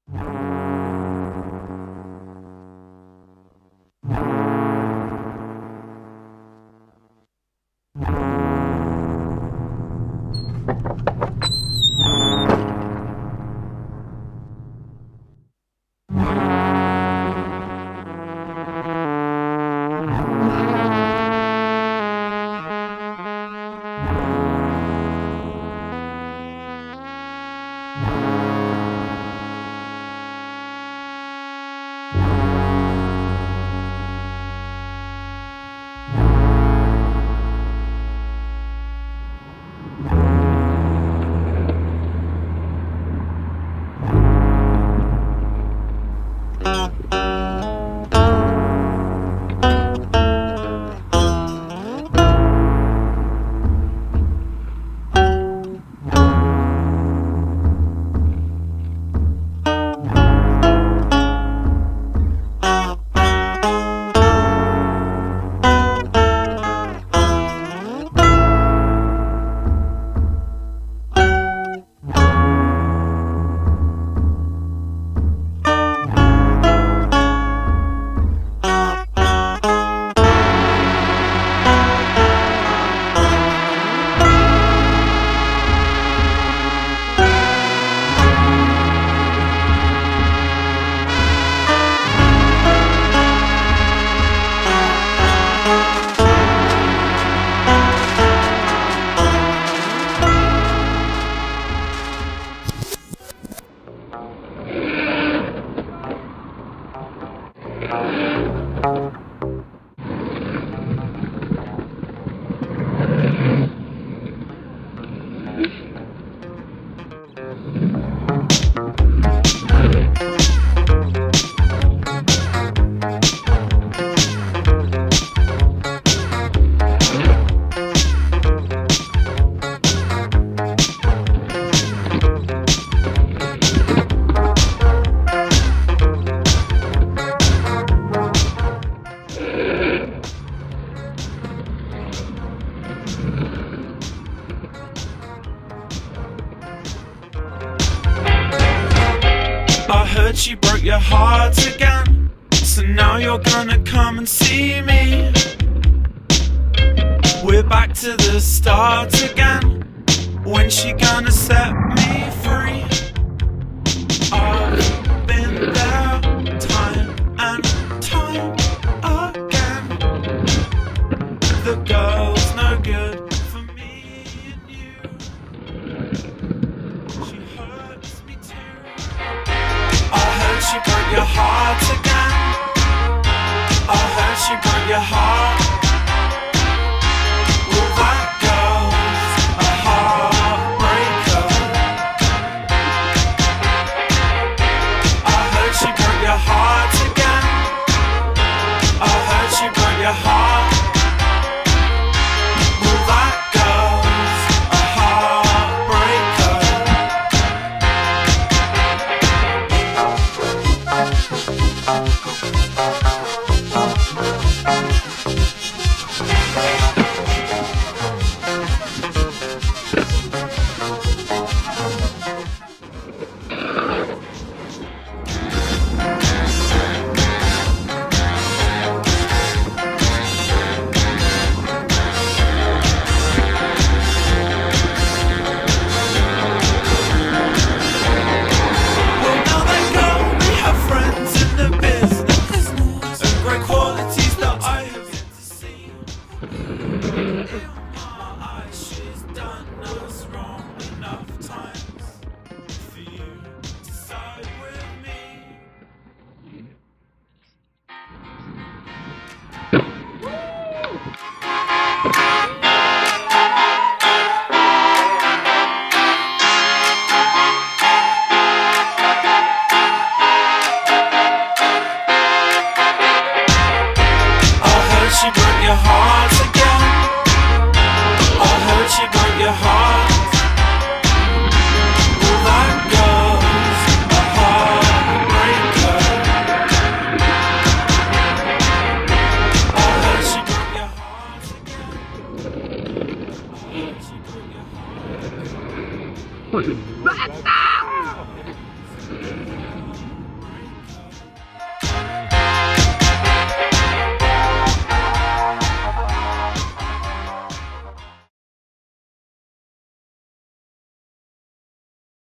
I heard she broke your heart again, so now you're gonna come and see me. We're back to the start again. When's she gonna set me free? I've been there time and time again. The girl's no good for me and you. She hurts me too. I heard she broke your heart again. I heard she broke your heart. Well, that girl's a heartbreaker. I heard she broke your heart again. I heard she broke your heart. Well, that girl's a heartbreaker. She broke your heart again. I heard she broke your heart. Well, that girl's a heartbreaker. I heard she broke your heart again. I heard she broke your heart.